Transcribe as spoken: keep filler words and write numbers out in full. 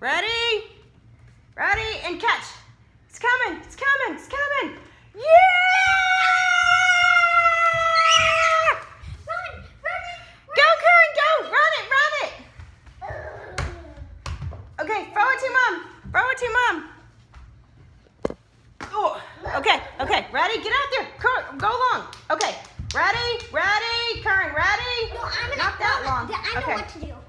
Ready? Ready? And catch. It's coming. It's coming. It's coming. Yeah! Run, run it. Go, Curran, go. Run it, run it. Okay, throw it to Mom. Throw it to Mom. Oh, okay, okay. Ready? Get out there. Curran, go long. Okay. Ready? Ready? Curran, ready? No, I'm gonna, Not that long. I know Okay. what to do.